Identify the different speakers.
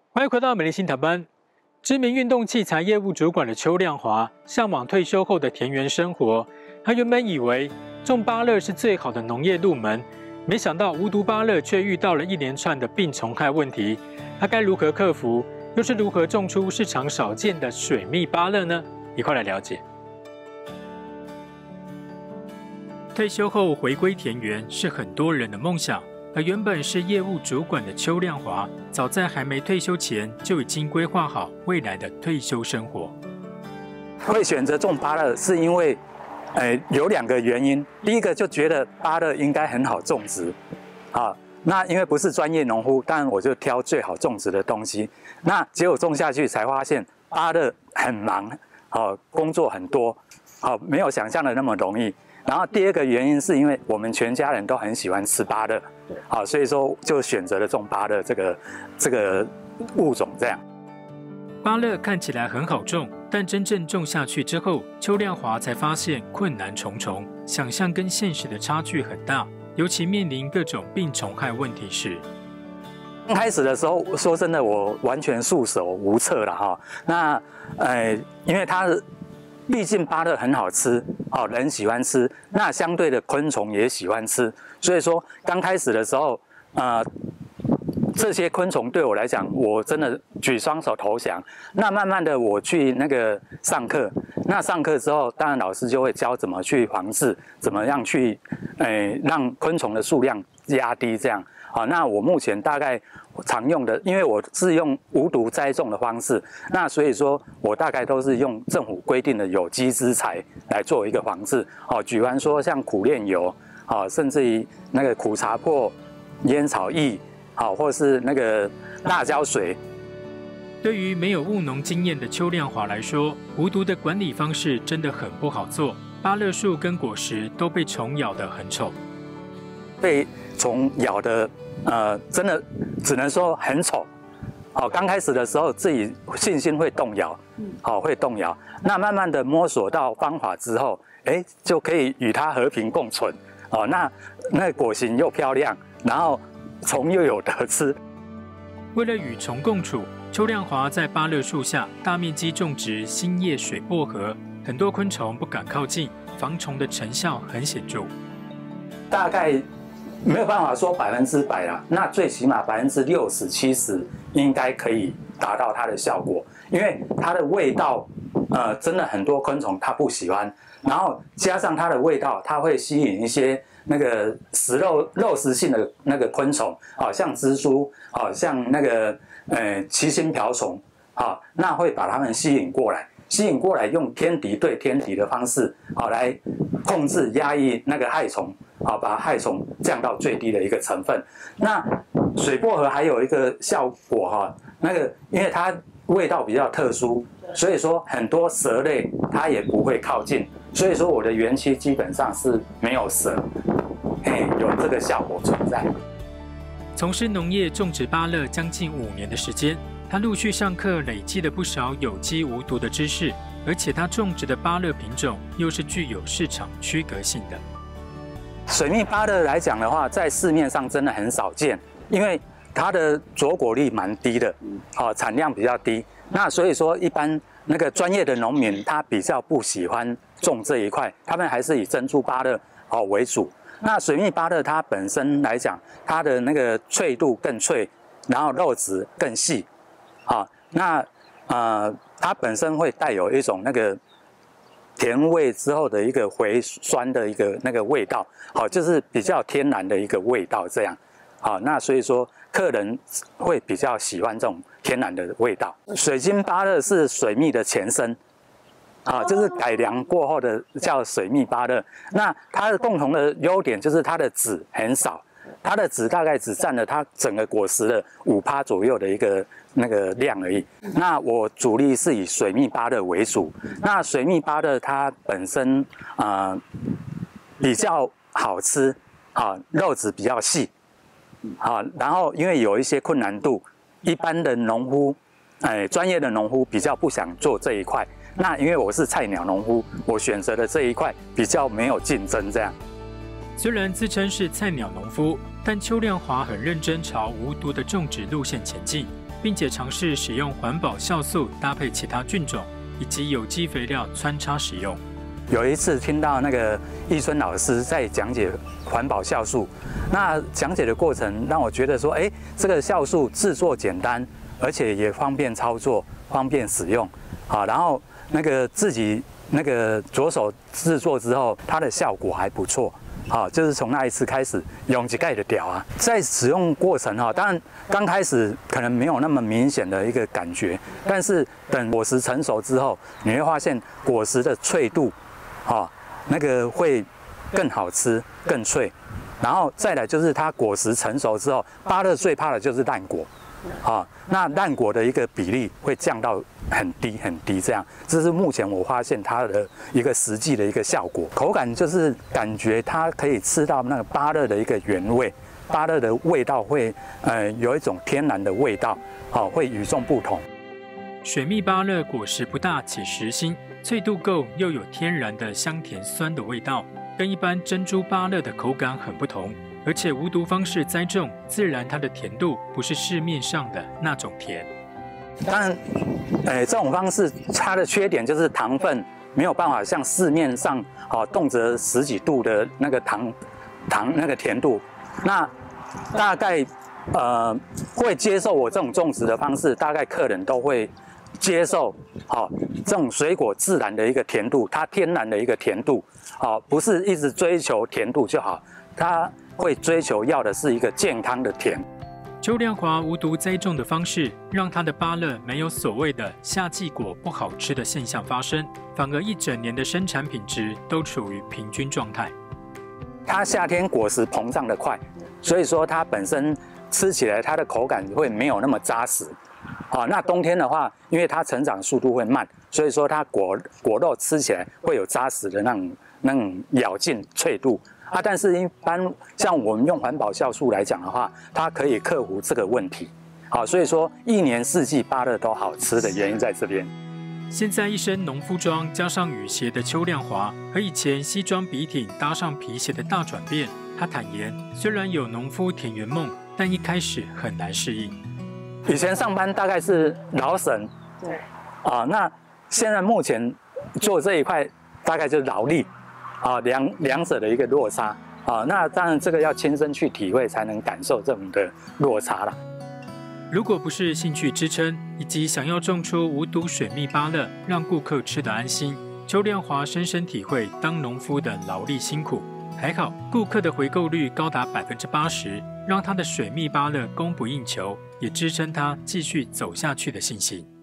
Speaker 1: 欢迎回到美丽新台班。知名运动器材业务主管的邱亮华，向往退休后的田园生活。他原本以为种芭乐是最好的农业入门，没想到无毒芭乐却遇到了一连串的病虫害问题。他该如何克服？又是如何种出市场少见的水蜜芭乐呢？一块来了解。退休后回归田园是很多人的梦想。而原本是业务主管的邱亮华，早在还没退休前就已经规划好未来的退休生活。
Speaker 2: 会选择种芭乐，是因为，有2个原因。第一个就觉得芭乐应该很好种植，啊，那因为不是专业农夫，当然我就挑最好种植的东西。那结果种下去才发现，芭乐很忙，工作很多，没有想象的那么容易。然后第2个原因是因为我们全家人都很喜欢吃芭乐，所以说就选择了种芭乐这个物种这样。
Speaker 1: 芭乐看起来很好种，但真正种下去之后，邱亮华才发现困难重重，想象跟现实的差距很大，尤其面临各种病虫害问题时。
Speaker 2: 刚开始的时候，说真的，我完全束手无策了哈。那因为它毕竟芭乐很好吃，人喜欢吃，那相对的昆虫也喜欢吃，所以说刚开始的时候，这些昆虫对我来讲，我真的举双手投降。那慢慢的我去那个上课，那上课之后，当然老师就会教怎么去防治，怎么样去让昆虫的数量压低这样。那我目前大概常用的，因为我是用无毒栽种的方式，那所以说我大概都是用政府规定的有机资材来做一个防治。举完说像苦楝油，甚至于那个苦茶粕、烟草液，或是那个辣椒水。
Speaker 1: 对于没有务农经验的邱亮华来说，无毒的管理方式真的很不好做。芭乐树跟果实都被虫咬得很丑，
Speaker 2: 被虫咬的，真的只能说很丑。刚开始的时候自己信心会动摇，会动摇。那慢慢的摸索到方法之后，就可以与它和平共存。那果形又漂亮，然后虫又有得吃。
Speaker 1: 为了与虫共处，邱亮华在芭乐树下大面积种植新叶水薄荷，很多昆虫不敢靠近，防虫的成效很显著。
Speaker 2: 大概没有办法说100%啦，那最起码60%、70%应该可以达到它的效果，因为它的味道，真的很多昆虫它不喜欢，然后加上它的味道，它会吸引一些那个肉食性的那个昆虫，像蜘蛛，像那个七星瓢虫，那会把它们吸引过来，用天敌对天敌的方式，来控制压抑那个害虫。把害虫降到最低的一个成分。那水薄荷还有一个效果那个因为它味道比较特殊，所以说很多蛇类它也不会靠近。所以说我的园区基本上是没有蛇，有这个效果存在。
Speaker 1: 从事农业种植芭乐将近5年的时间，他陆续上课，累积了不少有机无毒的知识，而且他种植的芭乐品种又是具有市场区隔性的。
Speaker 2: 水蜜芭乐来讲的话，在市面上真的很少见，因为它的着果率蛮低的，产量比较低。那所以说，一般那个专业的农民他比较不喜欢种这一块，他们还是以珍珠芭乐为主。那水蜜芭乐它本身来讲，它的那个脆度更脆，然后肉质更细，它本身会带有一种那个甜味之后的一个回酸的一个那个味道，就是比较天然的一个味道这样，那所以说客人会比较喜欢这种天然的味道。水晶芭乐是水蜜的前身，就是改良过后的叫水蜜芭乐。那它的共同的优点就是它的籽很少，它的籽大概只占了它整个果实的5%左右的一个那个量而已。那我主力是以水蜜芭乐为主。那水蜜芭乐它本身比较好吃，肉质比较细，然后因为有一些困难度，一般的农夫，专业的农夫比较不想做这一块。那因为我是菜鸟农夫，我选择的这一块比较没有竞争这样。
Speaker 1: 虽然自称是菜鸟农夫，但邱亮华很认真朝无毒的种植路线前进。 并且尝试使用环保酵素搭配其他菌种以及有机肥料穿插使用。
Speaker 2: 有一次听到那个易春老师在讲解环保酵素，那讲解的过程让我觉得说，这个酵素制作简单，而且也方便操作、方便使用，好，然后那个自己那个着手制作之后，它的效果还不错。好，就是从那一次开始用一盖的屌啊，在使用过程哈，当然刚开始可能没有那么明显的一个感觉，但是等果实成熟之后，你会发现果实的脆度，那个会更好吃、更脆。然后再来就是它果实成熟之后，芭乐最怕的就是烂果。那烂果的一个比例会降到很低很低，这样，这是目前我发现它的一个实际的一个效果。口感就是感觉它可以吃到那个芭乐的一个原味，芭乐的味道会有一种天然的味道，会与众不同。
Speaker 1: 水蜜芭乐果实不大且实心，脆度够，又有天然的香甜酸的味道，跟一般珍珠芭乐的口感很不同。而且无毒方式栽种，自然它的甜度不是市面上的那种甜。
Speaker 2: 当然，这种方式它的缺点就是糖分没有办法像市面上动辄10几度的那个糖那个甜度。那大概会接受我这种种植的方式，大概客人都会接受这种水果自然的一个甜度，它天然的一个甜度，不是一直追求甜度就好，它会追求要的是一个健康的甜。
Speaker 1: 邱亮华无毒栽种的方式，让他的芭乐没有所谓的夏季果不好吃的现象发生，反而一整年的生产品质都处于平均状态。
Speaker 2: 它夏天果实膨胀得快，所以说它本身吃起来它的口感会没有那么扎实。那冬天的话，因为它成长速度会慢，所以说它果肉吃起来会有扎实的那种咬劲脆度。但是一般像我们用环保酵素来讲的话，它可以克服这个问题。所以说一年四季芭乐都好吃的原因在这边。
Speaker 1: 现在一身农夫装加上雨鞋的邱亮华，和以前西装笔挺搭上皮鞋的大转变。他坦言，虽然有农夫田园梦，但一开始很难适应。
Speaker 2: 以前上班大概是劳神，对，那现在目前做这一块大概就是劳力。两者的一个落差那当然这个要亲身去体会才能感受这种的落差啦。
Speaker 1: 如果不是兴趣支撑，以及想要种出无毒水蜜芭乐，让顾客吃得安心，邱亮华深深体会当农夫的劳力辛苦。还好，顾客的回购率高达80%，让他的水蜜芭乐供不应求，也支撑他继续走下去的信心。